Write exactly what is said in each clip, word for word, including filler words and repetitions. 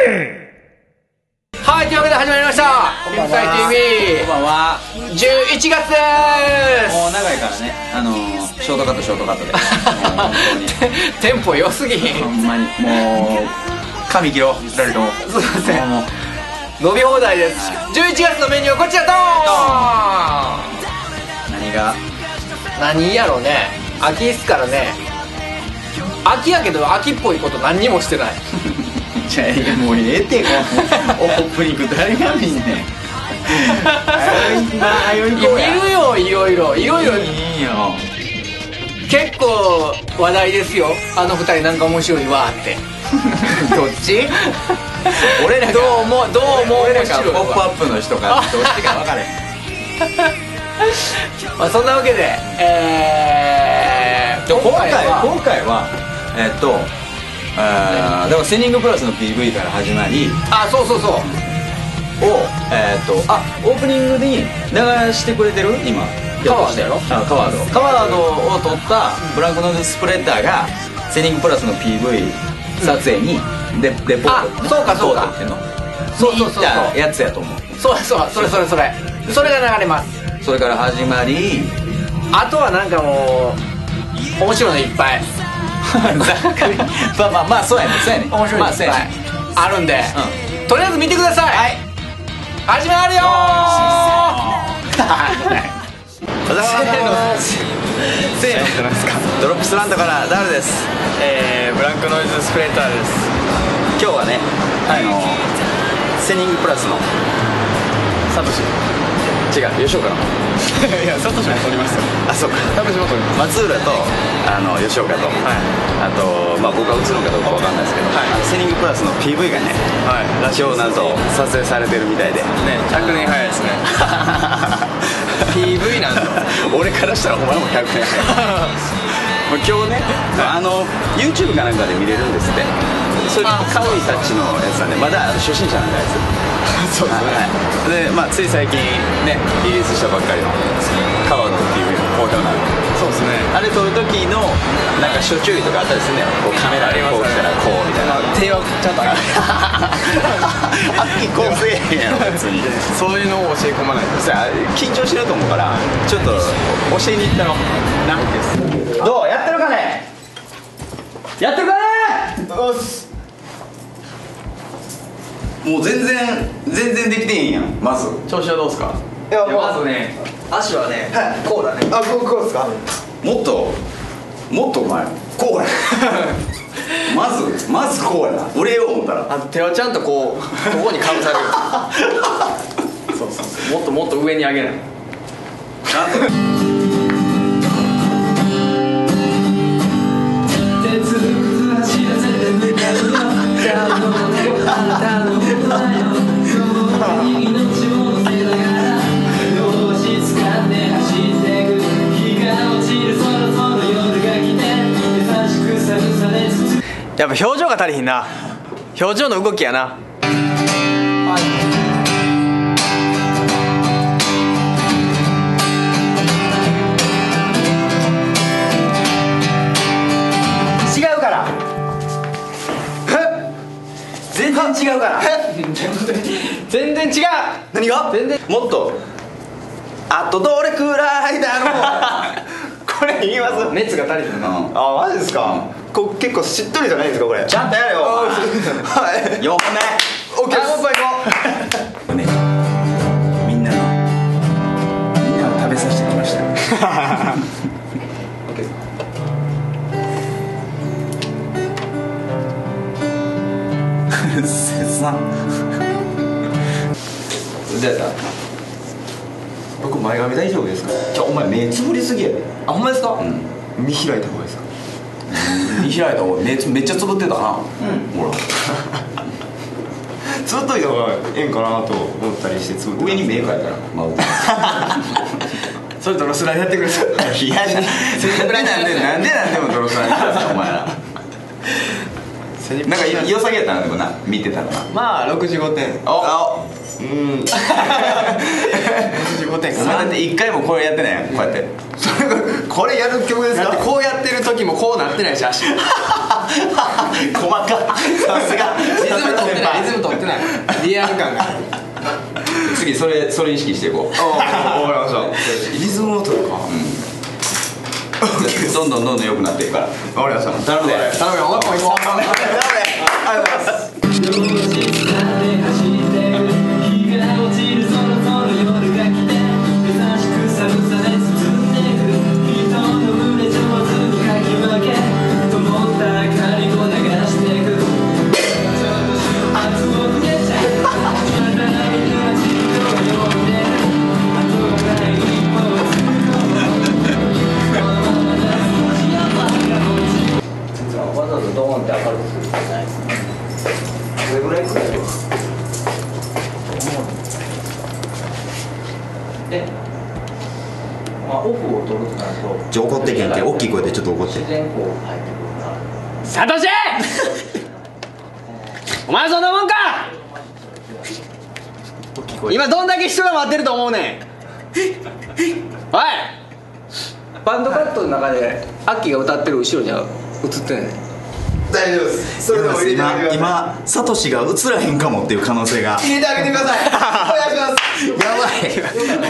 はい、というわけで始まりました「ピンクサイ ティーブイ」 こんばんは。 じゅういちがつでーす。 もう長いからね、あのー、ショートカットショートカットでテンポ良すぎひん。 ほんまにもう髪切ろう、ふたりとも。 すいません、 もう伸び放題です。じゅういちがつのメニューはこちら、ドーン。 何が何やろうね。秋っすからね。秋やけど秋っぽいこと何にもしてない。 じゃあいやもうええって、このオープニング誰が見んねん。あよいこうや。 見るよ、いろいろいろいろ。 いいよ。 結構話題ですよ、あの二人なんか面白いわって。どっち？ 俺らがどうもどうも俺ら面白いわ。 がポップアップの人かどっちか分かれへん。 まあそんなわけで、えー、 今回は今回はえっとあーだからセニングプラスの ピーブイ から始まりあ、そうそうそう、 をえっとあオープニングに流してくれてる今カワードやろ。 あカワードカワードを撮ったブラックノイズスプレッダーがセニングプラスの ピーブイ 撮影にレレポート、 あそうかそうか、 っていうのそうそうそうそう、 に行ったやつやと思う。 そうそう、それそれそれそれが流れます。 それから始まりあとはなんかもう面白いのいっぱい。 ざっくりまあまあまあそうやねそうやね面白いのいっぱいまあそうやねあるんで、 うとりあえず見てください。はい、始まるよー。 おざまますせーのじゃないですか。 ドロップスランドからダルです。 えー、ブラックノイズスプレーターです。 今日はね、あのセニングプラスのサトシ違う吉岡のいや、サトシも撮りますよ。 あ、そうか、 サトシも撮ります。 松浦とあの吉岡と、 はい、 あと、まあ、僕が映るのかどうかわかんないですけど、 はい、 あのセニングプラスの ピーブイ がね、 はい、 今日なんと撮影されてるみたいでね、ひゃくねん早いですね。ピーブイ なんと俺からしたらお前もひゃくねん早い。もう今日ね、あの YouTube かなんかで見れるんですって。それカウイたちのやつなんで、まだ初心者なんであいつ。そうですね、はい、で、まあ、つい最近ねリリースしたばっかりのカワード ピーブイ の好評なんで、 そうですね、 あれ撮る時のなんか諸注意とかあったりするね。こうカメラでこう来たらこうみたいな、 手はちゃんと上がる。 はっきりこうせえへんやろ別に。 そういうのを教え込まないとさあ緊張してると思うからちょっと教えに行ったのな。どうやってるかねやってるかね。 よし。 もう全然全然できてへんやん。まず調子はどうですか。いや、まずね、足はね、はい、こうだね。あ、こうこうですか。 もっともっとお前こうやまずまずこうやな。俺よ思ったらあと手はちゃんとこうここにかぶされる。そうそうそう、もっともっと上に上げない。 ちゃんとやっぱ表情が足りひんな。表情の動きやな。違うから全然違うから全然違う。 何が全然もっとあとどれくらいだろうこれ言います。 熱が足りひんな。 あ、マジですか。こ結構しっとりじゃないですかこれ。ちゃんとやれよ。はい。よんほんめ。オッケー。もう一杯行こう。ね、みんなのみんなを食べさせてきました。オッケー。切な。でさ、僕前髪大丈夫ですか。じゃお前目つぶりすぎやで。 あ、ほんまですか。 うん。 見開いた方がいいですか。 見開いた方が目めっちゃつぶってたな。うん。ほら。 つぶっといた方がええんかなと思ったりしてつぶって。 上に目描いたら。まあ。 それドロスラやってください。 いや、なんでなんでなんでなんでもドロスラやってくださいお前ら。なんか良さげやったなでもな見てたらな。 まあろくじゅうごてん。 あ。 うん。ろくじゅうごてんかな。 だって一回もこれやってないやんこうやって。 これやる曲ですか。こうやってる時もこうなってないし足。 細か。さすが。 リズム取ってない。リズムリアル感が次それそれ意識していこう。 ああ、わかりました。リズムを取るか。 どんどんどんどん良くなっていくから。 わかりました。 頼むで。 頼むよ。おっと行こう。 ありがとうございます。 わざわざドーンって明るくするんじゃないですね。どれぐらいくらいで、まあオフを取るとなるとじゃあ怒ってけんけん、大きい声でちょっと怒って。 自然光入ってくるから。 サトシお前そんなもんか。今どんだけ人が待ってると思うねん。おい、 バンドカットの中でアッキーが歌ってる後ろには映ってないね。 大丈夫です。それでも入れてあげてください。 今サトシが映らへんかもっていう可能性が。 入れてあげてください。お願いします。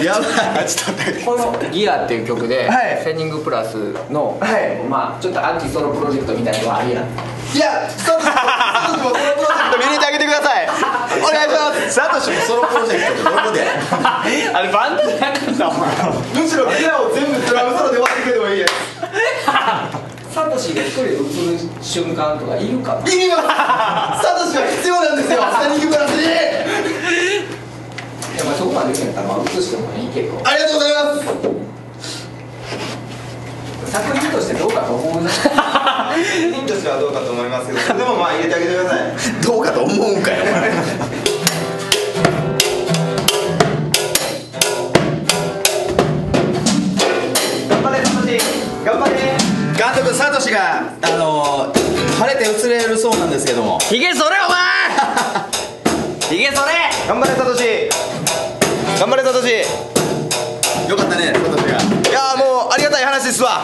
やばいやばい。ちょっと待って。 この「ギア」っていう曲で、 はいセニングプラスの、 はいまあちょっとアッキーソロプロジェクトみたいなのがあるやん。 いや、サトシもサトシもソロプロジェクト入れてあげてください。お願いします。 サトシもソロプロジェクトってどこで？ あれバンドじゃなかったお前。 むしろギアを全部ドラムソロで終わってくれてもいいです。 サトシが一人で映る瞬間とかいるかな。 いります。サトシは必要なんですよ。セニングプラスに。 いやまあそこまで言うんやったらまあ映してもいいけど、 ありがとうございます。 作品としてどうかと思うな。 作品としてはどうかと思いますけど、でもまあ入れてあげてください。 どうかと思うんかよ。 頑張れサトシ。頑張れ。 監督サトシがあのー、晴れて映れるそうなんですけども。 ひげそれお前。ひげそれ。 頑張れサトシ。頑張れサトシ。 よかったねサトシが。 いやーもうありがたい話ですわ。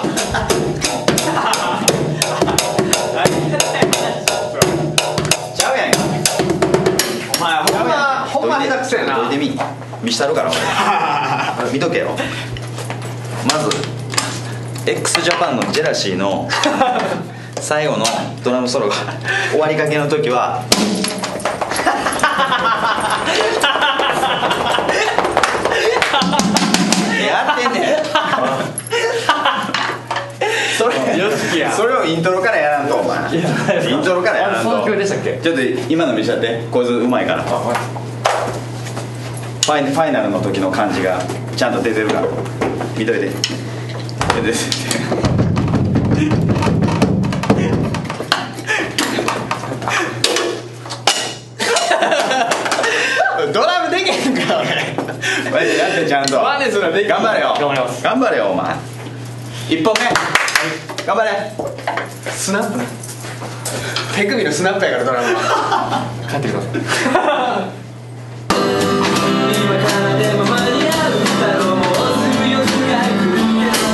ちゃうやん。 お前ほんまほんま下手くそやな。 どいてみ見したるから俺見とけよ。まず x ジャパンのジェラシーの最後のドラムソロが終わりかけの時はやってんねん。それよしきや。 それをイントロからやらんとお前。イントロからやらんと。 その曲でしたっけ。 ちょっと今の見せちゃって。こいつうまいから。ファイファイナルの時の感じがちゃんと出てるから見といて。出てドラムできへんから俺。マジでやってちゃんと。 マジでそれできへん。 頑張れよ。 頑張ります頑張れよお前。一本目。頑張れ。 スナップな。手首のスナップやからドラムは。帰ってください。今からでも間に合うだろう。もうすぐ夜が来る。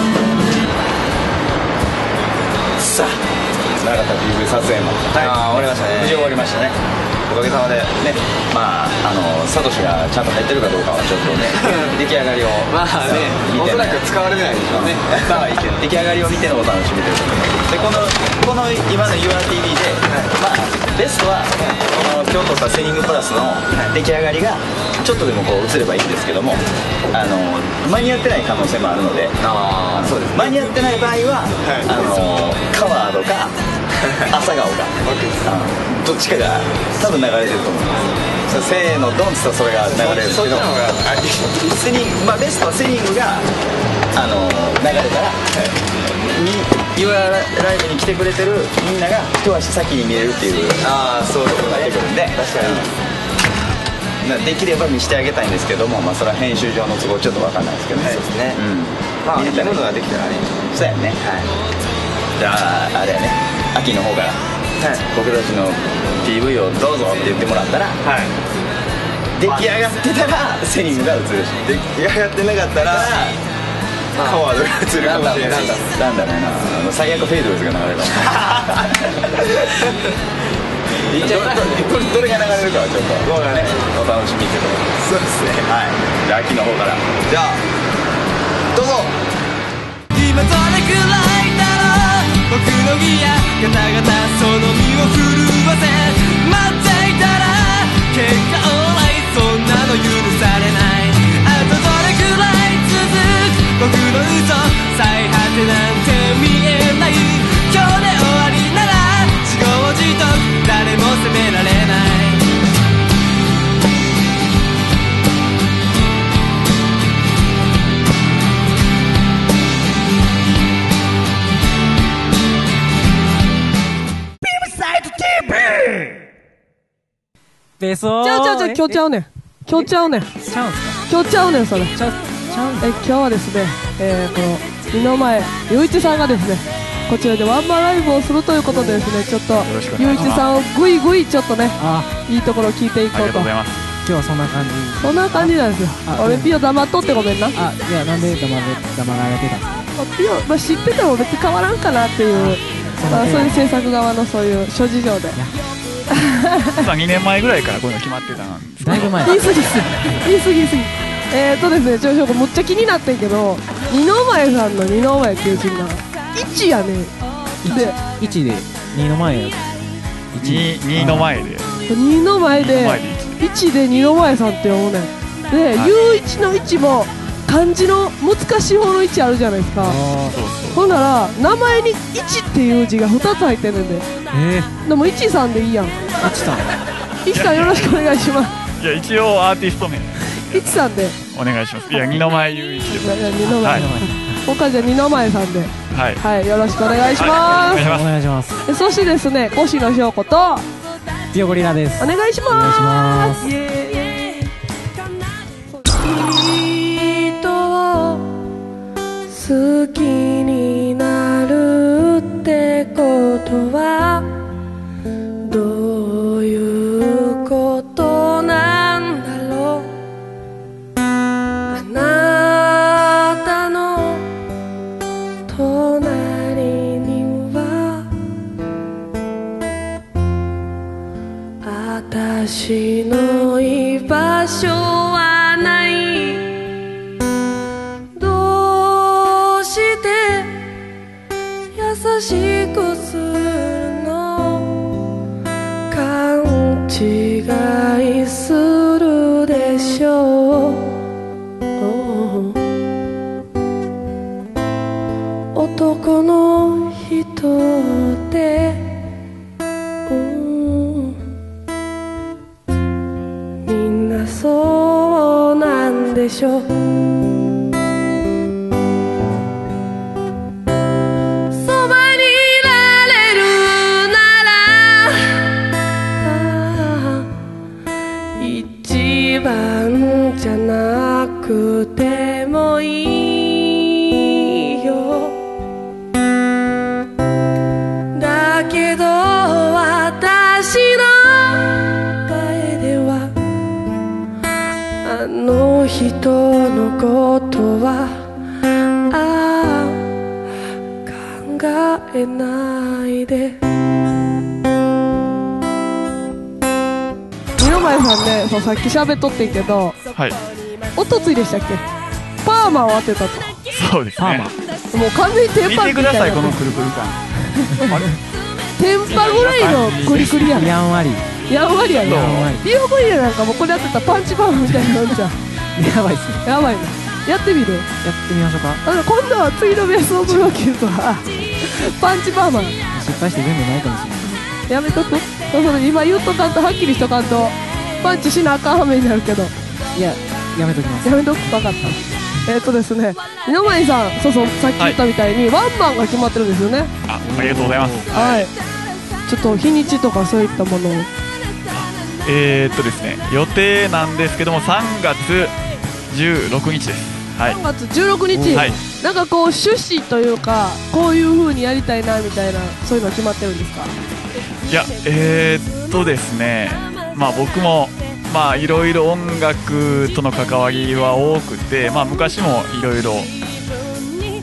さあ長田 ピーブイ 撮影も、はい、 あー終わりましたね。 無事終わりましたね。 おかげさまでね、まああのサトシがちゃんと入ってるかどうかはちょっとね出来上がりをまあね、おそらく使われてないでしょうね。まあいいけど。 出来上がりを見てのお楽しみということで、でこのこの今の ユーアールティーブイ で、まあベストはこの今日撮ったセニングプラスの出来上がりがちょっとでもこう映ればいいんですけども、あの間に合ってない可能性もあるので、 ああ、そうです。 間に合ってない場合は、あのカワードか朝顔か、うん、どっちかが多分流れてると思います。せーのドンっつったらそれが流れるんですけど、セニング、まあベストはセニングがあの流れたら、ユーアール ライブに来てくれてるみんなが一足先に見れるっていう、 ああ、そういうことが出てくるんで、 確かに。 できれば見せてあげたいんですけども、まあそれは編集上の都合ちょっと分かんないですけどね。 そうですね。 うん。 まあ見れたらいいものができたらね。 そうやね。はい。じゃああれやね、秋の方から僕たちの ピーブイ をどうぞって言ってもらったら、 はい。 出来上がってたらセニングが映るし、 出来上がってなかったらカワードが映るかもしれない。 なんだろうな、最悪フェイドレスが流れるかも。 いっちゃいますどれどれが流れるかはちょっと動画ねお楽しみってことで。そうですね。はい。じゃあ秋の方からじゃあどうぞ。 今どれくらいだろう僕のギアガタガタその身を震わせ待っていたら結果オーライそんなの許されないあとどれくらい続く僕の嘘最果てなんて見えない今日で終わりなら自業自得誰も責められないベソーちゃうちゃうちゃう今日ちゃうねん今日ちゃうねんちゃうんすか今日ちゃうねんそれちゃうちゃうんえ今日はですね、えー、この二の前ゆういちさんがですねこちらでワンマンライブをするということでですねちょっとゆういちさんをぐいぐいちょっとねあいいところを聞いていこうと今日はそんな感じそんな感じなんですよあ俺ピオ黙っとってごめんなあいやなんで黙れ黙られてたんですかピオ、まあ、知ってても別に変わらんかなっていうまあ、そういう制作側のそういう諸事情でにねんまえぐらいからこういうの決まってたんですだいぶ前言い過ぎっす言い過ぎ言い過ぎえーとですねちょちょむっちゃ気になってんけど二の前さんの二の前っていう字がいちやねんでいちでにの前やにの前でにの前でいちで二の前さんって読むねんで、 はい、 ゆういちのいちも漢字の難しい方のいちあるじゃないですかほんなら名前にいちっていう字がふたつ入ってるんでえー、 でもいちさんでいいやんいちさんいちさんよろしくお願いしますいや一応アーティスト名いちさんでお願いしますいや二の前ゆういちでも二の前、はい、他じゃ二の前さんではい、 はい、よろしくお願いします、 はい、 お願いしますそしてですね越野翔子とピオゴリラですお願いしますイエーイ好きになるってことはどういうことなんだろうあなたの隣には私の居場所はない優しくするの勘違いするでしょう男の人ってみんなそうなんでしょうじゃなくてもいいよだけど私の前ではあの人のことはああ考えないで二の前さんねそうさっき喋っとってんけどはいおとついでしたっけパーマを当てたとそうですねもう完全にテンパ見てくださいこのくるくる感テンパぐらいのクリクリやんやんわりやんわりやろやんわりリオゴリラなんかもうこれやってたらパンチパーマみたいなもんじゃんやばいっすねやばいなやってみるやってみましょうかあの今度は次のベースオブロキューとはパンチパーマ失敗して全部ないかもしれないやめとくそれ今言っとかんとはっきりしとかんとパンチしなあかんはめになるけどいややめときますやめとく分かったえっ、ー、とですね二の前さんそうそうさっき言ったみたいに、はい、ワンマンが決まってるんですよねあありがとうございますはいちょっと日にちとかそういったものをえー、っとですね予定なんですけどもさんがつじゅうろくにちです、はい、 さんがつじゅうろくにち、はい、なんかこう趣旨というかこういう風にやりたいなみたいなそういうの決まってるんですかいやえー、っとですねまあ僕もまあいろいろ音楽との関わりは多くて、まあ、昔もいろいろギ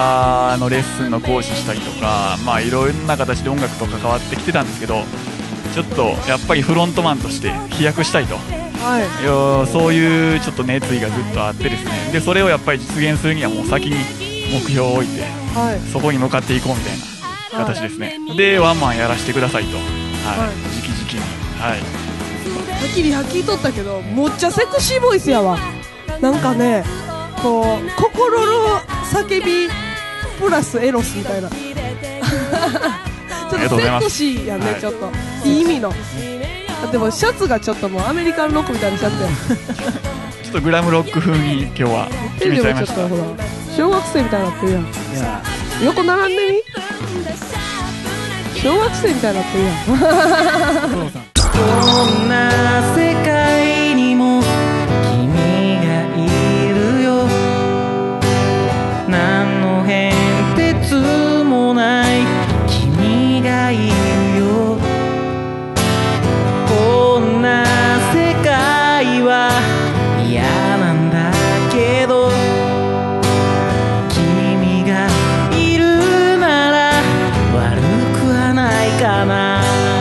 ターのレッスンの講師したりとか、まあ、いろんな形で音楽と関わってきてたんですけど、 ちょっとやっぱりフロントマンとして飛躍したいと、 はいよそういうちょっと熱意がずっとあってですね、でそれをやっぱり実現するにはもう先に目標を置いて、 はいそこに向かっていこうみたいな形ですね、でワンマンやらせてくださいと、はいはい直々に、はい、 はっきりはっきりとったけど、むっちゃセクシーボイスやわ。なんかね、こう心の叫びプラスエロスみたいなちょっとセクシーやね、 はい、 ちょっといい意味の。でもシャツがちょっともうアメリカンロックみたいなシャツやちょっとグラムロック風に今日は決めちゃいました。 ちょっとほら小学生みたいになってるやん。横並んでみ、小学生みたいになってるやんこんな世界にも君がいるよ、何の変哲もない君がいるよ、こんな世界は嫌なんだけど君がいるなら悪くはないかな、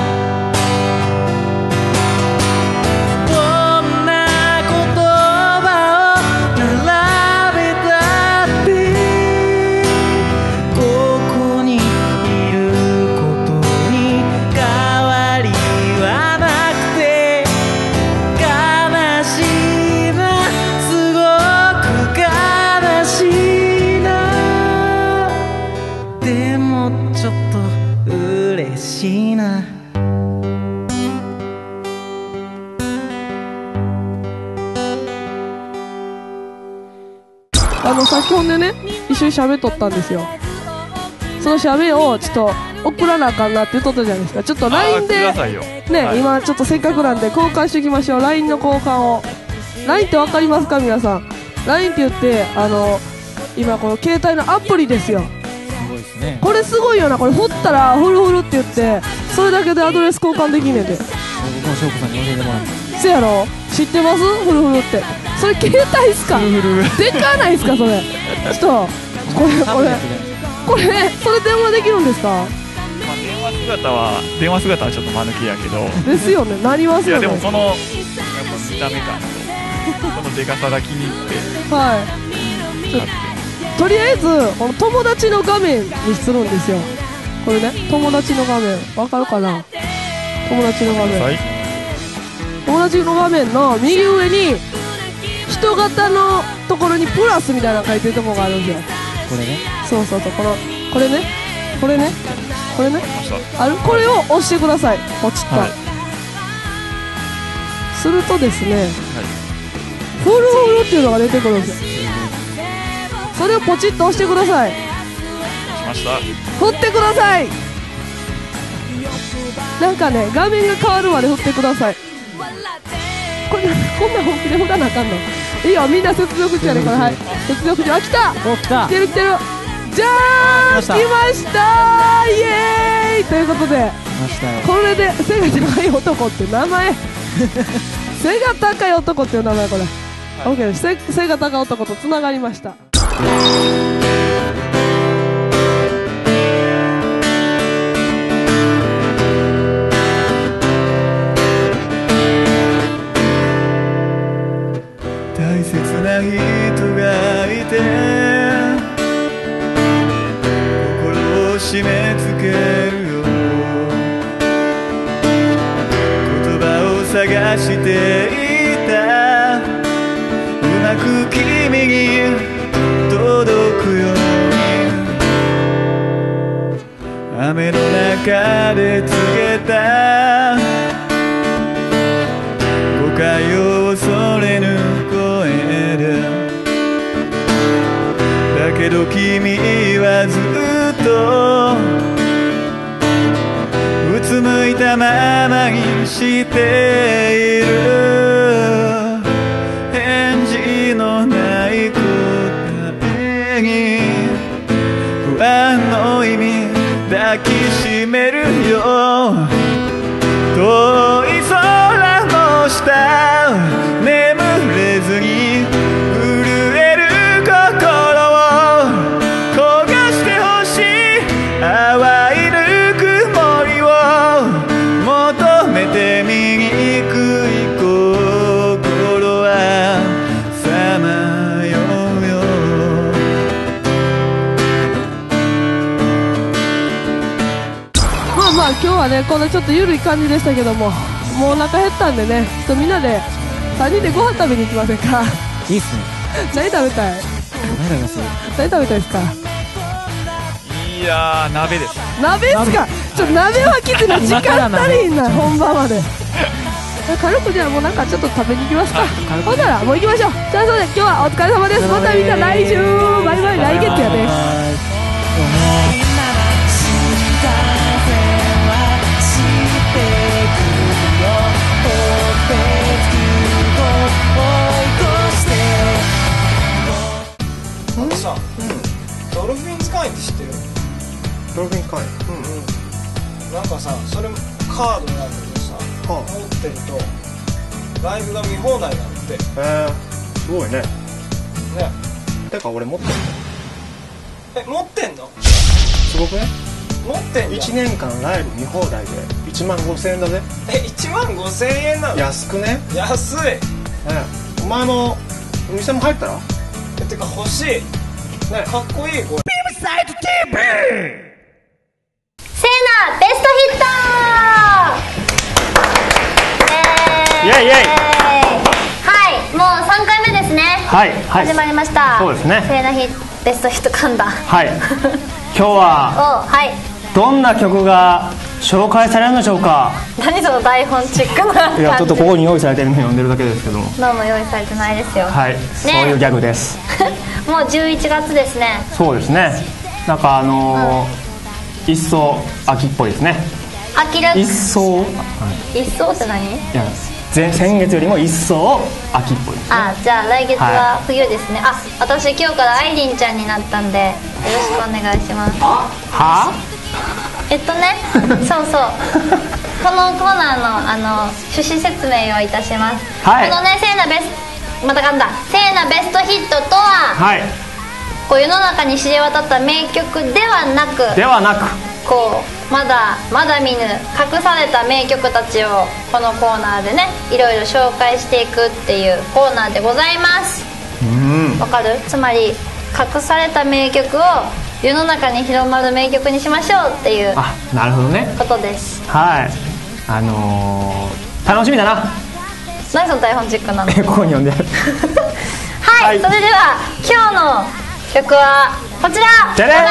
どんな言葉を並べたってここにいることに変わりはなくて、悲しいな、すごく悲しいな、でもちょっと嬉しいな。 あの先ほんでね一緒に喋っとったんですよ。その喋をちょっと送らなあかんなって言っとったじゃないですか。ちょっと ライン であーくださいよね、 はい今ちょっとせっかくなんで交換していきましょう。 ライン の交換を。 ライン ってわかりますか皆さん。 ライン って言ってあの今この携帯のアプリですよ。 すごいですね。 これすごいよな。これ振ったらフルフルって言ってそれだけでアドレス交換できんねんで。 僕も翔子さんに教えてもらって。 せやろ、知ってます？フルフルって。それ携帯っすか？でかないっすかそれ。ちょっとこれこれこれそれ電話できるんですか？ まあ、電話姿は電話姿はちょっと間抜けやけど、 ですよね、なりますいよね。 やでもこのやっぱ見た目感とこのでかさが気に入ってはいちょとりあえずこの友達の画面にするんですよ。これね、友達の画面わかるかな。友達の画面、 はい、 友達の画面の右上に人型のところにプラスみたいなの書いてるところがあるんですよ。 これね。 そうそうそう、このこれねこれねこれねましたある、これを押してください。ポチッと、 はいするとですね、 はいフルフルっていうのが出てくるんですよ。それをポチッと押してください。 しました。 振ってください。なんかね、画面が変わるまで振ってください。こんなこんな本気で振らなあかんの。いいよ、みんな接続中やね。これ、はい、接続中。あ、来たお、来た来てる来てる。じゃーん、来来ましたましたー、イエーイということで、 来ましたよ。 これで背が高い男って名前背が高い男っていう名前、これ、オッケーです。背背が高い男とつながりました。 大切な人がいて心を締め付けるよ、言葉を探していた、うまく君に届くように、雨の中で告げた誤解を恐れぬ声で、だけど君はずっとうつむいたままにしている、返事のない答えに不安の意味抱きしめるよ、遠い空の下眠れずに震える心を焦がしてほしい、淡いぬくもりを求めね、このちょっと緩い感じでしたけども、もうお腹減ったんでね、ちょっとみんなでさんにんでご飯食べに行きませんか？ いいっすね。 何食べたい？ 何食べます？ 何食べたいですか？ いやー鍋です。 鍋ですか？ちょっと鍋はきついな、時間足りんな、本番まで。軽くじゃあもうなんかちょっと食べに行きますか。ほんならもう行きましょう。じゃあそうで今日はお疲れ様です。またみんな来週バイバイ、来月やで。 あのさ、ドルフィン使いって知ってる？ ドルフィン会員。 うん。なんかさ、それカードなんだけどさ、持ってるとライブが見放題なんて。 へえ、すごいね。 ね。 てか俺持ってる。 え、持ってんの？ すごくね？ 持ってんの？ いちねんかんライブ見放題でいちまんごせんえんだぜ。 え、いちまんごせんえんなの？ 安くね？ 安い。 ね、お前もお店も入ったら？ え、てか欲しい。ね、かっこいいこれ。 セーナベストヒットイエイイエイ。 はい、もうさんかいめですね。 はい、はい、 始まりました。 そうですね。 セーナヒベストヒット噛んだ。 はい今日はお、はい、 どんな曲が紹介されるのでしょうか。 何その台本チックな感じ。 いやちょっとここに用意されてるのを読んでるだけですけども。 どうも用意されてないですよ。 はい、 ね、 そういうギャグです。 もうじゅういちがつですね。 そうですね、なんかあのーうん、一層秋っぽいですね。 秋ら一層、はい、 一層って何？ いや前先月よりも一層秋っぽいですね。 あ、じゃあ来月は冬ですね。はい、あ、私今日からアイリンちゃんになったんでよろしくお願いします。 は？ えっとねそうそうこのコーナーのあの趣旨説明をいたします。はい、このねセーナベスまた噛んだセーナベストヒットとは、はい、こう世の中に知れ渡った名曲ではなくではなくこうまだまだ見ぬ隠された名曲たちをこのコーナーでねいろいろ紹介していくっていうコーナーでございます。わかる？つまり隠された名曲を世の中に広まる名曲にしましょうっていうあ、なるほどね、 ことです。 はい、あのー、楽しみだな。 何その台本チックなの？ ここに読んでるはい、はい、それでは今日の曲はこちら。じゃじゃん。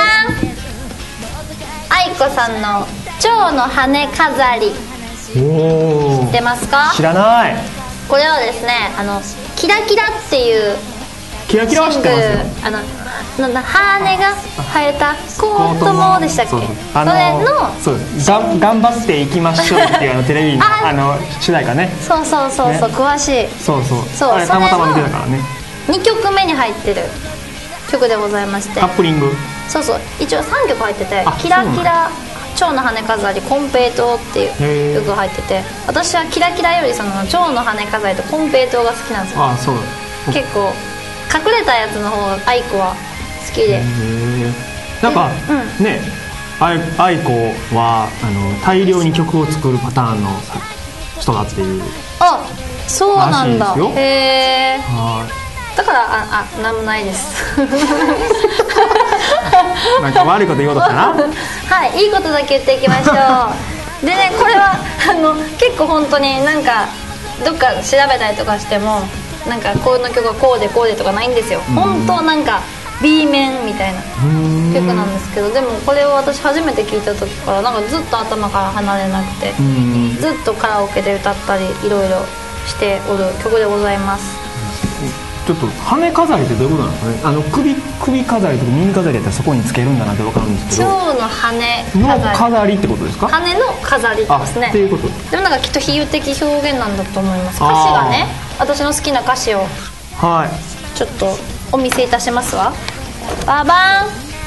愛子さんの蝶の羽飾り。おー、知ってますか？ 知らない。 これはですね、あのキラキラっていうキラキラは知ってますよ。 あのなんだ羽が生えたコートもでしたっけ？そうそう、あのー、それのそうが頑張っていきましょうっていうあのテレビのあの主題歌ね。 そうそうそうそう、ね、詳しい。 そうそうそう、 あれたまたま見てたからね。 にきょくめに入ってる曲でございまして、 カップリング。 そうそう、一応さんきょく入ってて、キラキラ蝶の羽飾りコンペイトーっていう曲が入ってて、私はキラキラよりその蝶の羽飾りとコンペイトーが好きなんですよ。 あ、そう。 結構隠れたやつの方が愛子は好きで。 なんか、うん、ね、愛子はあの大量に曲を作るパターンの人だっていう。 あ、そうなんだ。へえ。 はい。 だからああなんもないですなんか悪いこと言おうとしたなはい、いいことだけ言っていきましょうでね、これはあの結構本当になんかどっか調べたりとかしてもなんかこの曲はこうでこうでとかないんですよ。本当なんか B 面みたいな曲なんですけど、でもこれを私初めて聴いた時からなんかずっと頭から離れなくて、ずっとカラオケで歌ったりいろいろしておる曲でございます。 ちょっと羽飾りってどういうことなんですかね。あの 首, 首飾りとか耳飾りやったらそこにつけるんだなって分かるんですけど、 蝶の羽飾りの飾りってことですか？ 羽の飾りですね。 っていうこと。 でもなんかきっと比喩的表現なんだと思います。歌詞がね、私の好きな歌詞をはいちょっとお見せいたしますわ。ババン。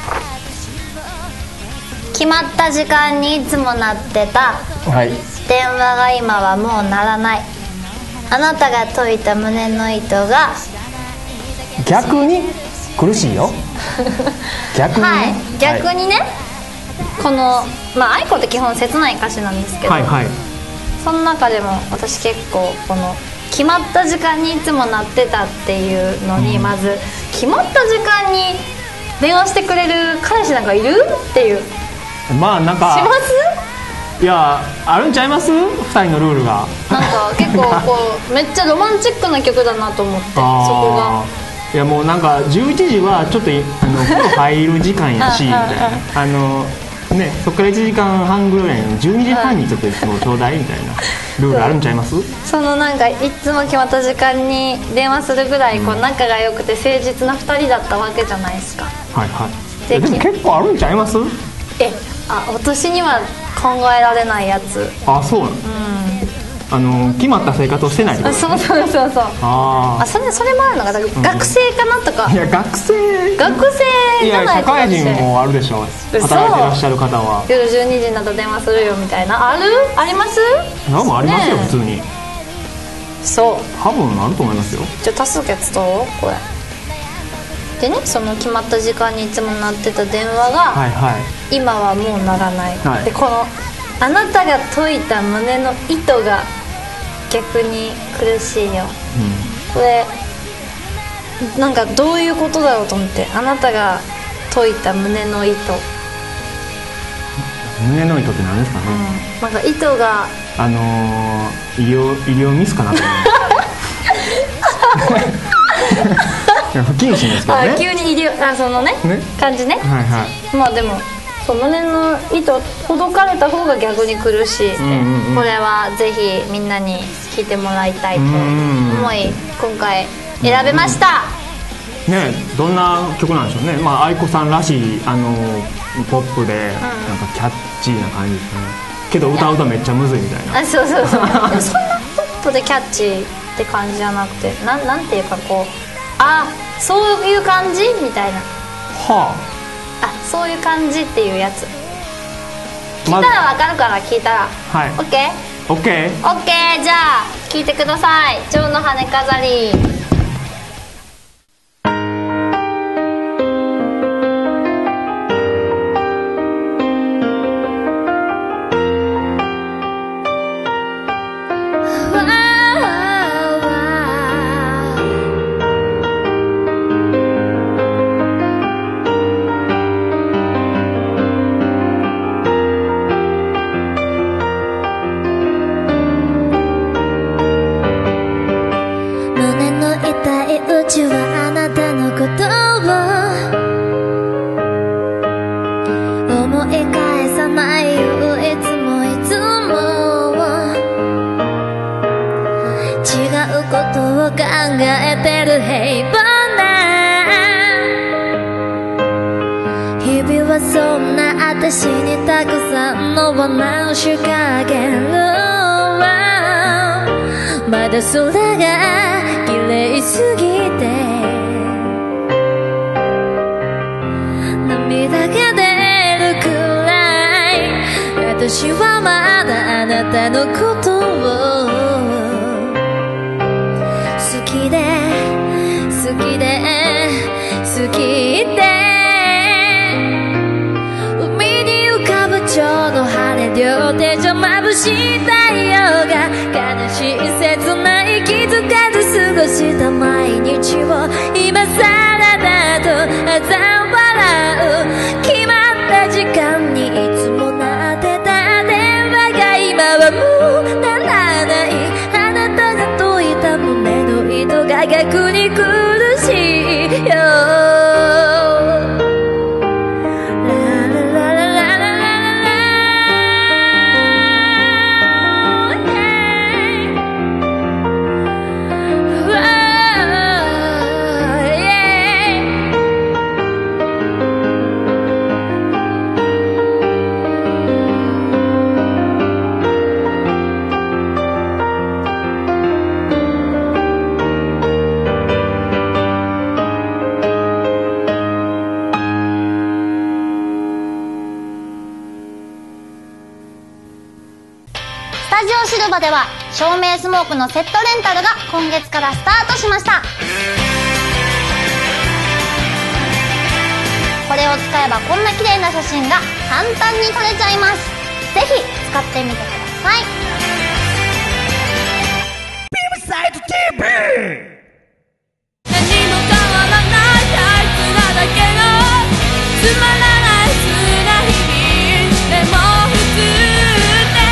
決まった時間にいつも鳴ってた、はい、電話が今はもう鳴らない。あなたが解いた胸の糸が逆に苦しいよ逆に、ね、 はい、逆にね、はい、このまあ愛子って基本切ない歌詞なんですけど、はいはい、その中でも私結構この決まった時間にいつも鳴ってたっていうのに、うん、まず決まった時間に電話してくれる彼氏なんかいるっていう。 まあなんかします？ いやあるんちゃいます？ふたりのルールがなんか結構こうめっちゃロマンチックな曲だなと思ってそこがいやもうなんかじゅういちじはちょっとあの風呂入る時間やしみたいなあのねそっからいちじかんはんぐらいにじゅうにじはんにちょっといつもちょうだいみたいなルールあるんちゃいます？ そのなんかいつも決まった時間に電話するぐらいこう仲が良くて誠実なふたりだったわけじゃないですか。 はいはいでも結構あるんちゃいます？ えあ私には考えられないやつ。 あそうなの、うん、あの決まった生活をしてないってことですね。 そうそうそうそうああそれそれもあるのか、うん、学生かなとか。いや学生学生じゃないとか。 いや社会人もあるでしょ、働いてらっしゃる方は。 夜じゅうにじになったら電話するよみたいなあるあります？ いやもうありますよ、ね、普通に。 そう多分あると思いますよ。 じゃあ多数決とこれでね、その決まった時間にいつも鳴ってた電話が、はいはい、今はもう鳴らない、はい、でこのあなたが解いた胸の糸が逆に苦しいよ、うん、これなんかどういうことだろうと思って。あなたが解いた胸の糸胸の糸って何ですかね、 うん、なんか糸があのー、医療医療ミスかなと思う不謹慎ですけどね。 あ急に医療あその ね, ね感じね、はいはい、まあでもそう胸の糸ほどかれた方が逆に苦しいって、うんうんうん、これはぜひみんなに聞いてもらいたいと思い今回選べました、 うんうん、ねどんな曲なんでしょうね。まあ愛子さんらしいあのポップで、うん、なんかキャッチーな感じですね。けど歌うとめっちゃむずいみたいな。 あそうそうそうでもそんなポップでキャッチーって感じじゃなくて な, なんていうかこうあそういう感じみたいなはああそういう感じっていうやつ聞いたらわかるから聞いたら、 はい、 オッケーオッケーオッケーじゃあ聞いてください。蝶の羽飾り。 私にたくさんの罠を仕掛けるわ。まだ空が綺麗すぎて涙が出るくらい私はまだあなたのことを好きで好きで好きで蝶の羽両手じゃ眩しい太陽が悲しい切ない気づかず過ごした毎日を今さらだと嘲笑う。決まった時間にいつも鳴ってた電話が今はもう鳴らない。あなたが解いた胸の糸が逆に苦しいよ。 シルバでは照明スモークのセットレンタルが今月からスタートしました。これを使えばこんな綺麗な写真が簡単に撮れちゃいます。ぜひ使ってみてください。ビームサイド ティーブイ 何も変わらない大切なだけのつまらない素な日々でも普通って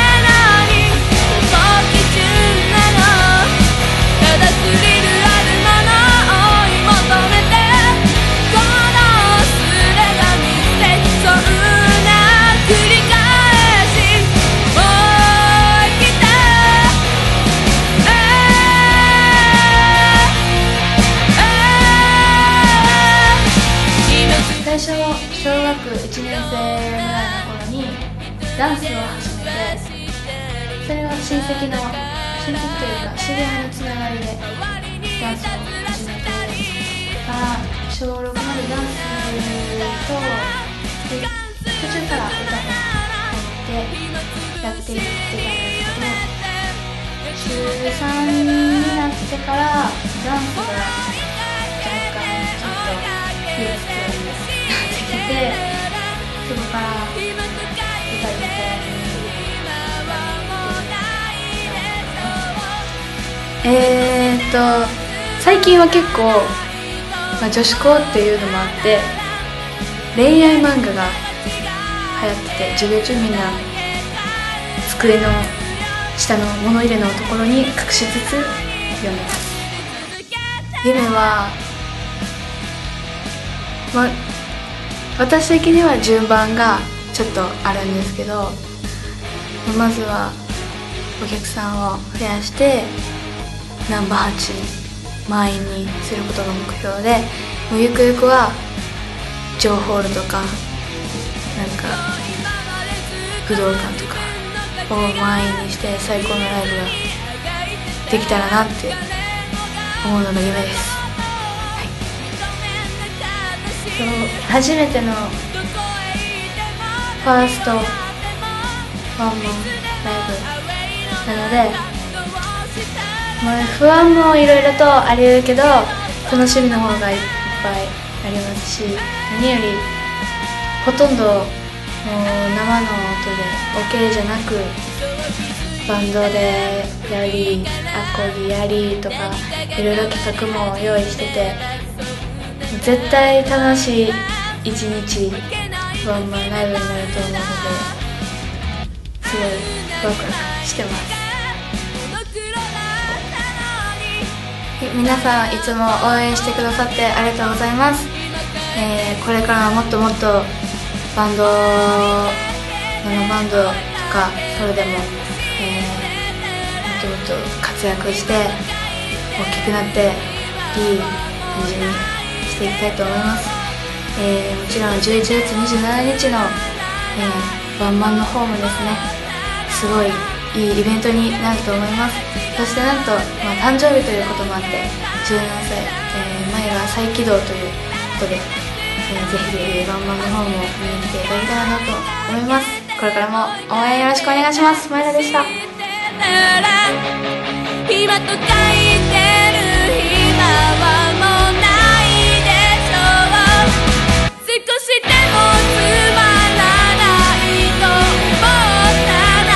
ダンスを始めて、それは親戚の親戚というか知り合いのつながりでダンスを始めてから小ろくまでダンスとで途中から歌に入ってやっていってたんですけど、中さんになってからダンスが若干ちょっとフィースになってきて、そこから歌いてえーっと最近は結構、まあ、女子校っていうのもあって恋愛漫画が流行ってて、授業中みんな机の下の物入れのところに隠しつつ読んでます。夢は、まあ、私的には順番がちょっとあるんですけど、まずはお客さんを増やしてナンバーはち満員にすることが目標で、もうゆくゆくはジョーホールとかなんか武道館とかを満員にして最高のライブができたらなって思うのが夢です、はい、初めてのファーストワンマンライブなので、まあ、不安もいろいろとあり得るけど楽しみの方がいっぱいありますし、何よりほとんどもう生の音で OK じゃなくバンドでやりアコギやりとかいろいろ企画も用意してて、絶対楽しい一日ワンマンライブになると思うのですごいワクワクしてます。皆さんいつも応援してくださってありがとうございます、えー、これからはもっともっとバンド生バンドとかそれでも、えー、もっともっと活躍して大きくなっていい感じにしていきたいと思います、えー、もちろんじゅういちがつにじゅうしちにちの、えー、ワンマンの方もですねすごいいいイベントになると思います。そしてなんと、まあ、誕生日ということもあってじゅうななさい、えー、前が再起動ということで、えー、ぜひぜひワンマンの方も見に来ていただけたらなと思います。これからも応援よろしくお願いします。前田でした。今と書いてる暇はもうないでしょう。少しでもつまらないと思った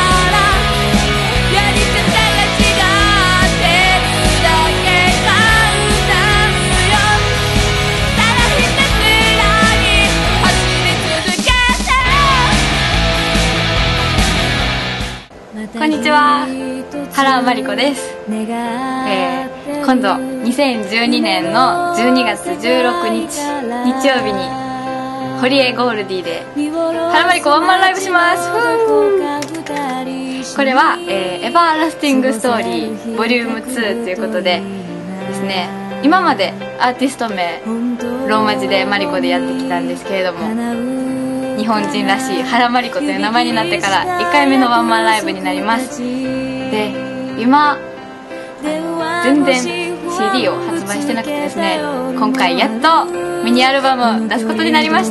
こんにちは、原真理子です、えー、今度にせんじゅうにねんのじゅうにがつじゅうろくにち日曜日に堀江ゴールディで原真理子ワンマンライブします。これは、えー、エバーラスティングストーリーボリュームツーということでですね、今までアーティスト名ローマ字でマリコでやってきたんですけれども、日本人らしい原真理子という名前になってからいっかいめのワンマンライブになります。で、今全然 シーディー を発売してなくてですね、今回やっとミニアルバム出すことになりました。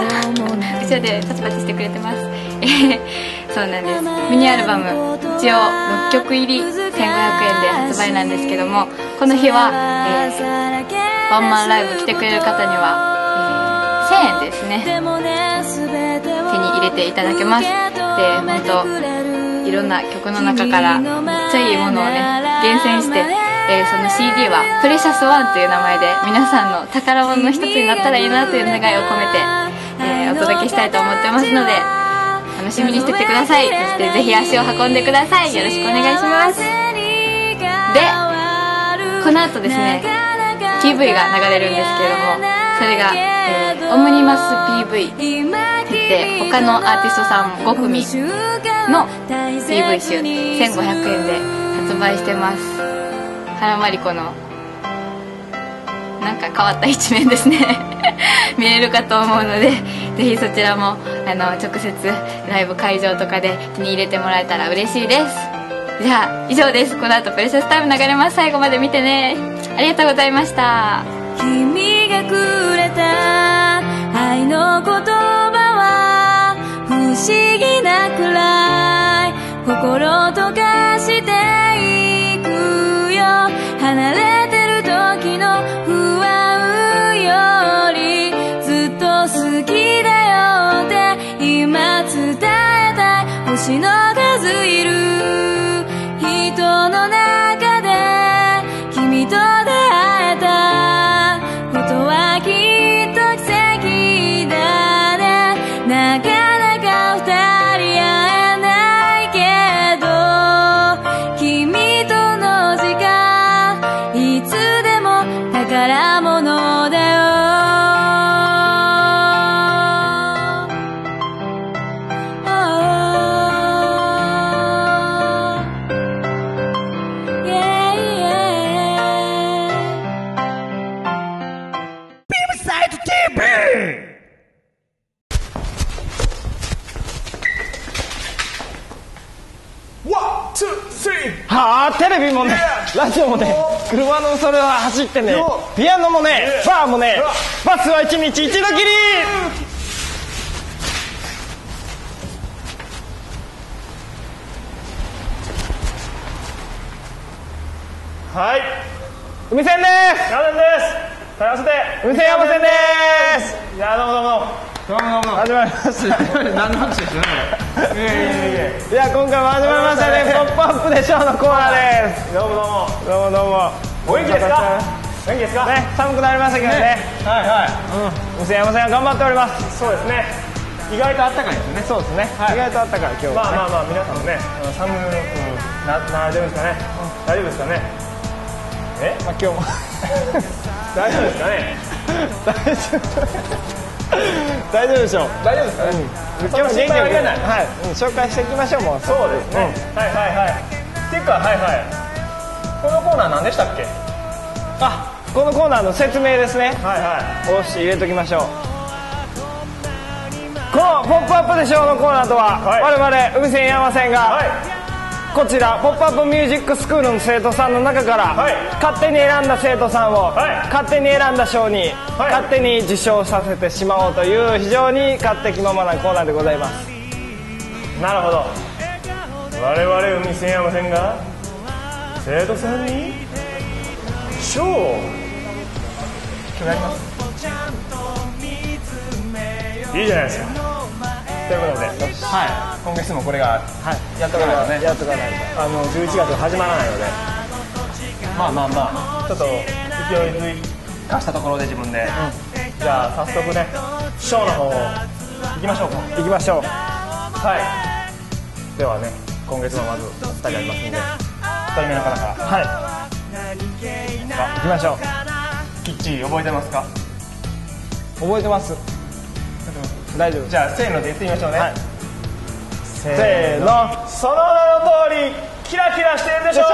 後ろでパチパチしてくれてますそうなんです。ミニアルバム一応ろっきょく入りせんごひゃくえんで発売なんですけども、この日は、えー、ワンマンライブ来てくれる方にはせんえんですね、手に入れていただけます。で、本当いろんな曲の中からめっちゃいいものをね厳選して、えー、その シーディー はプレシャスワンという名前で皆さんの宝物の一つになったらいいなという願いを込めて、えー、お届けしたいと思ってますので楽しみにしててください。そしてぜひ足を運んでください。よろしくお願いします。で、この後ですね ピーブイ が流れるんですけれども、それが、えー、オムニマス ピーブイ って言って他のアーティストさんごくみの ピーブイ 集せんごひゃくえんで発売してます。原真理子のなんか変わった一面ですね見れるかと思うので、ぜひそちらもあの直接ライブ会場とかで手に入れてもらえたら嬉しいです。じゃあ以上です。この後プレシャスタイム流れます。最後まで見てね。ありがとうございました。 君がくれた愛の言葉は不思議なくらい心溶かしていくよ。離れてる時の不安よりずっと好きだよって今伝えたい。星の数いる人の中で君と出会えたことはきっと奇跡だね。なかなか二人会えないけど君との時間いつでも宝物だよ。 はあ、テレビもね、ラジオもね、車のそれは走ってね、ピアノもね、バーもね、バスは一日一度きり。はい、海線です。ヤマセンです。合わせて海線ヤマセンです。いや、どうもどうもどうもどうも始まりました。何の話ですよね。いや、今回も始まりましたね。ポップアップでショーのコーナーです。どうもどうもどうもどうも。お元気ですか。元気ですか。ね、寒くなりましたけどね。はいはい。うん。海線ヤマセンは頑張っております。そうですね。意外と暖かいですね。そうですね。意外と暖かい今日。まあまあまあ、皆さんもね、寒くななれてるんですかね。大丈夫ですかね。え、まあ今日も大丈夫ですかね。大丈夫。大丈夫でしょう。大丈夫ですかね。今日も元気よく、はい、紹介していきましょう。もうそうですね。はいはいはい。っていうか、はいはい。このコーナー何でしたっけ。あ、このコーナーの説明ですね。はいはい。押して入れときましょう。このポップアップでショーのコーナーとは、我々海線ヤマセンがこちらポップアップミュージックスクールの生徒さんの中から、勝手に選んだ生徒さんを、勝手に選んだ賞に、勝手に受賞させてしまおうという非常に勝手気ままなコーナーでございます。なるほど。我々海線ヤマセンが生徒さんに賞を決まります。いいじゃないですか。ということで、はい、今月もこれが、はい、やっとかないとね、やっとかないと、あのじゅういちがつ始まらないので、まあまあまあ、ちょっと勢いづかしたところで自分で、うん、じゃあ早速ね、ショーの方を行きましょうか。行きましょう。はい。ではね、今月もまずふたりありますんで、ふたりめの方から、はい。行きましょう。きっちり覚えてますか？覚えてます。大丈夫。じゃあせーので言ってみましょうね。はい、せーの。その名の通りキラキラしてるでしょ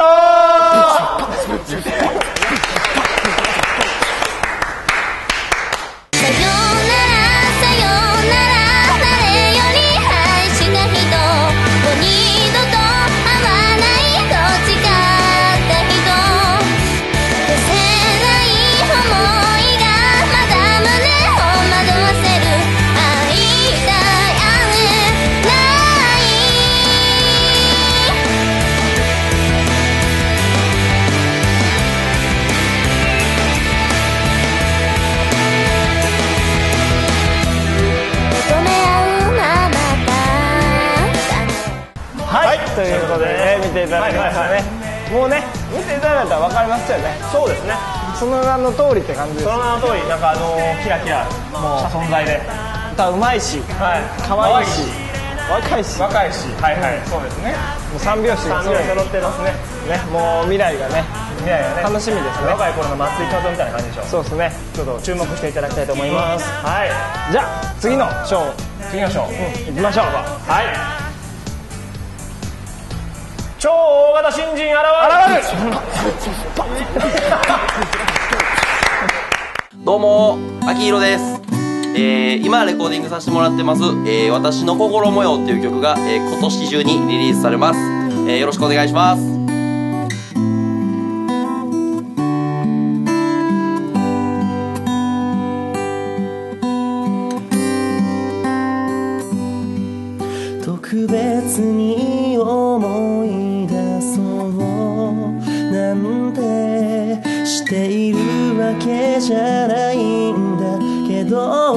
ということでね、見ていただきましたね。もうね、見ていただいたら分かりますよね。そうですね。その名の通りって感じです。その名の通り、なんかあのキラキラした存在で、歌うまいし、可愛いし、若いし、若いし、はいはい、そうですね。もう三拍子が揃ってますね。ね、もう未来がね、未来がね、楽しみですね。若い頃の松井和夫みたいな感じでしょ。そうですね。ちょっと注目していただきたいと思います。はい。じゃあ次のショー、次のショー、行きましょう。はい。超大型新人現る。現る。 どうも、あきひろです。えー、今レコーディングさせてもらってます、えー、私の心模様っていう曲が、えー、今年中にリリースされます。えー、よろしくお願いします。 特別に思い出そうなんてしているわけじゃないんだけど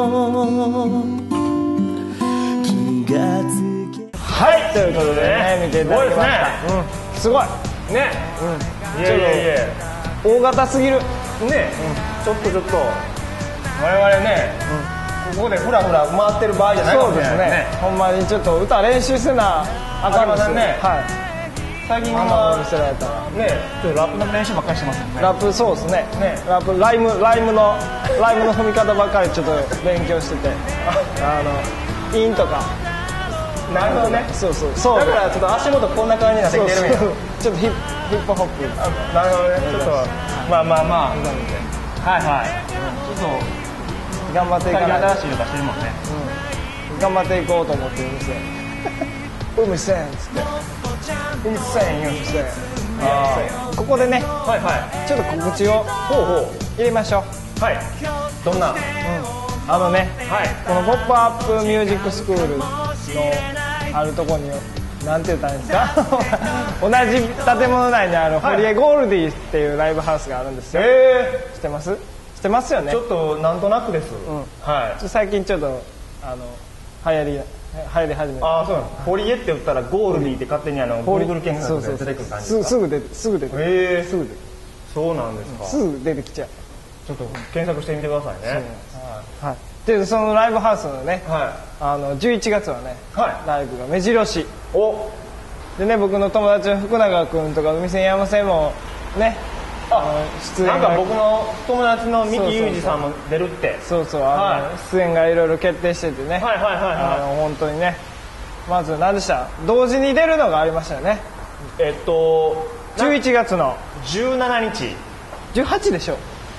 気がつけはいということでね見ていただきました。すごいね。うん。いやいやいや大型すぎるね。ちょっとちょっと我々ねここでフラフラ回ってる場合じゃないかもしれないね。ほんまにちょっと歌練習せなあかんですね。はい。最近は見せられたらね、ちょっとラップの練習ばっかりしてますよね。ラップそうですね。ね、ラップライムライムのライムの踏み方ばっかりちょっと勉強してて、あのインとか。なるほどね。そうそうそう。だからちょっと足元こんな感じになってきてるんや。ちょっとヒップヒップホップ。なるほどね。ちょっとまあまあまあ。はいはい。ちょっと頑張っていかないと。新しいのかしてるもんね。頑張っていこうと思ってるんですよ。うむせんっつって。うむせんようむせん。ここでね、はいはい。ちょっと告知をほうほう入れましょう。はい。どんな？うん。あのね、はい。このポップアップミュージックスクールのあるとこになんて言ったらいいんですか？同じ建物内にある堀江ゴールディっていうライブハウスがあるんですよ。へー。知ってます？知ってますよね。ちょっとなんとなくです。うん。はい。最近ちょっとあの流行り流行り始めた。ああそうなの。堀江って言ったらゴールディって勝手にあのゴーグル検索で出てくる感じですか？すぐ出てすぐ出て。へえ。すぐ出て。そうなんですか。すぐ出てきちゃう。ちょっと検索してみてくださいね。はい。でそのライブハウスのね、あのじゅういちがつはね、ライブが目白押し。お。でね僕の友達の福永君とか海線山線もね、あ出演なんか僕の友達の三木裕二さんも出るって。そうそうあの出演がいろいろ決定しててね。はいはいはいはい。あの本当にね。まず何でした？同時に出るのがありましたよね。えっとじゅういちがつのじゅうしちにち。じゅうはちでしょ。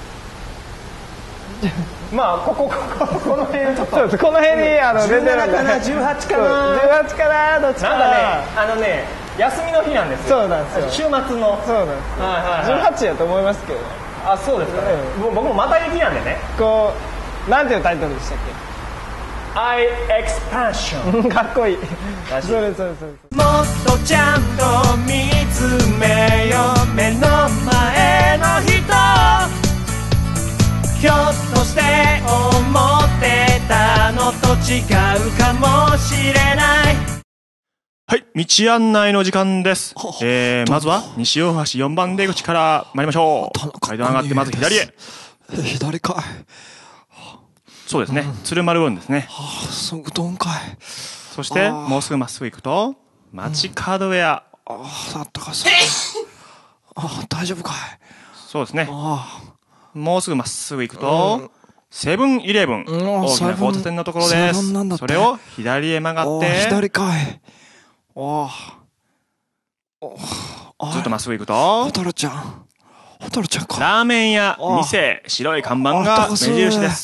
まあこここここの辺ちょっとこの辺にあの出てるじゅうななかなじゅうはちかなじゅうはちかなどっちかな。なんかねあのね休みの日なんですよ。そうなんですよ。週末の。そうなんです。はいはい。じゅうはちやと思いますけど。あそうですかね。僕もまた雪なんでね。こうなんていうタイトルでしたっけ？I Expansion。かっこいい。それそれそれ。もっとちゃんと見つめよ目の前の人。ひょっとして思ってたのと違うかもしれない。 はい、道案内の時間です。えー、まずは西大橋よんばん出口から参りましょう。階段上がってまず左へ。 左かい。 そうですね。鶴丸文ですね。 ああ、そうどんかい。 そしてもうすぐまっすぐ行くと街角屋。ああ、あったかそう。ああ、大丈夫かい。 そうですね。ああ。もうすぐまっすぐ行くと、セブンイレブン、大きな交差点のところです。それを左へ曲がって、 左かい。 ずっとまっすぐ行くと、 ホタルちゃん。ホタルちゃんか。 ラーメン屋、店、白い看板が目印です。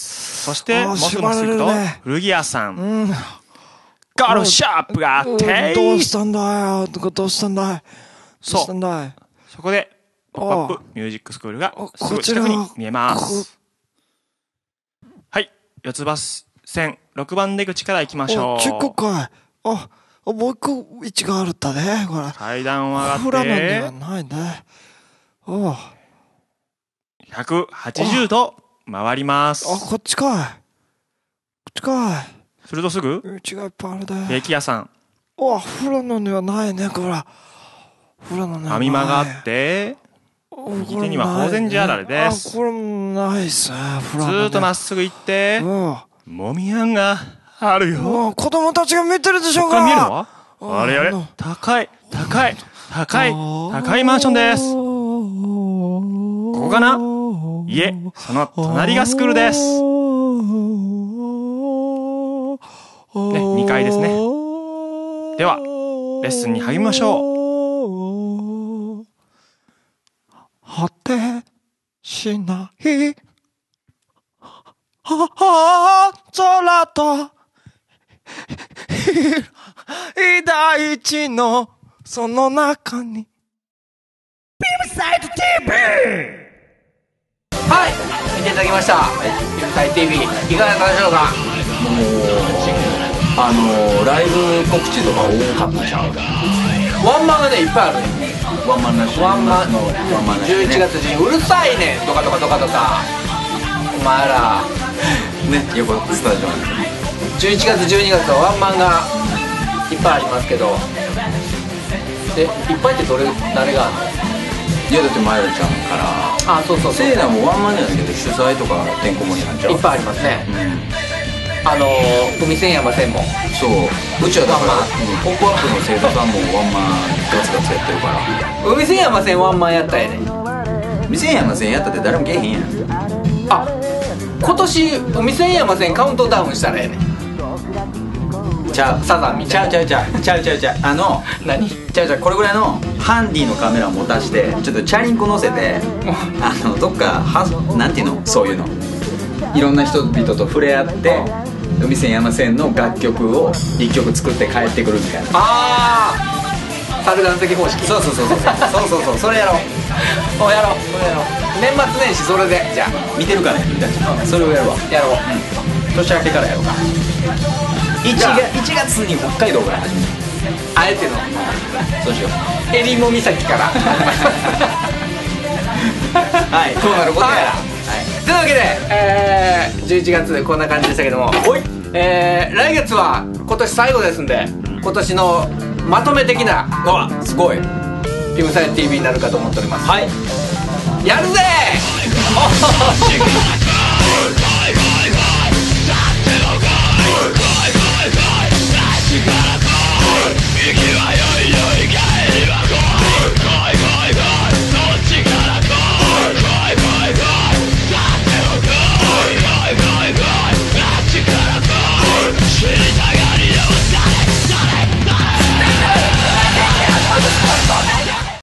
そして、もうすぐまっすぐ行くと、古着屋さん。ゴルフショップがあって、 どうしたんだよ。どうしたんだい。 そう。そこで、ポップアップミュージックスクールがすぐ近くに見えます。はい、四つ葉線ろくばん出口から行きましょう。 ちっこかい。あ、もう一個位置があるったね。これ。 階段を上がって。 フラマンではないね。 ひゃくはちじゅうど回ります。 あ、こっちかい。こっちかい。 するとすぐ。 道がいっぱいあるね。 ケーキ屋さん。 あ、フラマンではないね。これ。フラマンではない。 網曲がって。右手には法然寺あられです。 あ、これもないっすね。 ずーっとまっすぐ行って、もみあんがあるよ。 子供たちが見てるでしょうか。 ここから見えるの？あれあれ、高い、高い、高い、高いマンションです。ここかな？いえ、その隣がスクールです。ね、にかいですね。では、レッスンに励みましょう。 果てしないああ空と大地のその中にビームサイド ティーブイ。 はい、見ていただきました。はい、ビームサイド ティーブイ いかがだったでしょうか。 もうあのライブ告知とか多かったじゃん。 ワンマンがねいっぱいあるね。 ワンマンなしワンマンのワンマンなしじゅういちがつじゅうにうるさいねんとかとかとかとかお前らね横スタジオにじゅういちがつじゅうにがつはワンマンがいっぱいありますけど、でいっぱいってどれ誰があるの？ いやだってまゆちゃんからあそうそうそうセイナもワンマンじゃないけど主催とかてんこ盛りなんちゃう？ いっぱいありますね、うん、あのー、海線山線もそううちはだからポップアップの生徒さんもワンマンガツガツやってるから海線山線ワンマンやったらええねん。 海線山線やったって誰もけえへんやん。 あ今年海線山線カウントダウンしたらええねん。 ちゃうサザンみたいなちゃうちゃうちゃうちゃうちゃうちゃうあの何ちゃうちゃうこれぐらいのハンディのカメラを持たしてちょっとチャリンコ乗せてあのどっかはなんていうのそういうのいろんな人々と触れ合って海線山線の楽曲をいっきょく作って帰ってくるみたいな。 ああ猿岩石方式。 そうそうそうそうそうそうそうそれやろうおやろうそれやろう年末年始それでじゃあ見てるかねみたいなそれをやるわやろう、 うん、年明けからやろうか。いちがつに北海道から始めるあえてのそうしようえりも岬からはいどうなることやら、はいというわけで、えー、じゅういちがつこんな感じでしたけども、えー、来月は今年最後ですんで今年のまとめ的なのはすごいピムサイド ティーブイ になるかと思っております。 はいやるぜー